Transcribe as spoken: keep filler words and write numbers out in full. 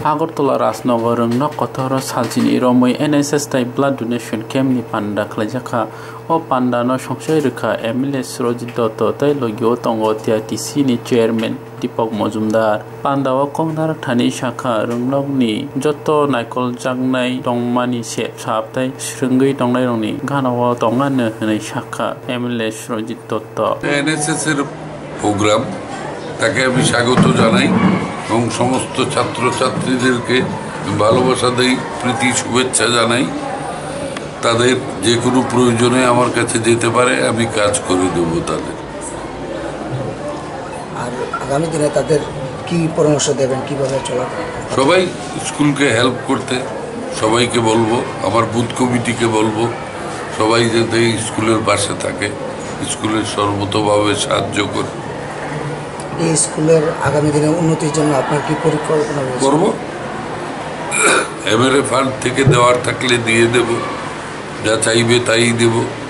Agartala Rajnagar Schoolo Nokha Romoi N S S tai blood donation camp ni panda klajaka o panda no songsai rwkha M L A Surajit Datta tai logio tongo T C ni chairman Dipak Mojumdar panda o kongnar thani shakha runglok ni joto naikol jangnai tongmani sep sap tai srungui tongnai rongni ganawa tongane hnai shakha M L A Surajit Datta N S S এর programme তাকে আমি স্বাগত জানাই এবং সমস্ত ছাত্রছাত্রীদেরকে ভালোবাসা দেই প্রীতি শুভেচ্ছা জানাই তাদের যে কোনো প্রয়োজনে আমার কাছে যেতে পারে আমি কাজ করে দেব তাদের আর আগামী দিনে তাদের কি পরামর্শ দেবেন কিভাবে চলা সবাই স্কুলকে হেল্প করতে সবাইকে বলবো আমার বুথ কমিটিকে বলবো সবাই যাতে স্কুলের পাশে থাকে স্কুলের সর্বতোভাবে সাহায্য করে এই স্কুলের আগামী দিনে উন্নতির জন্য আপনার কি পরিকল্পনা করব এমএলএ ফান্ড থেকে দেওয়ার থাকলে দিয়ে দেব যা চাইবে তাই দেব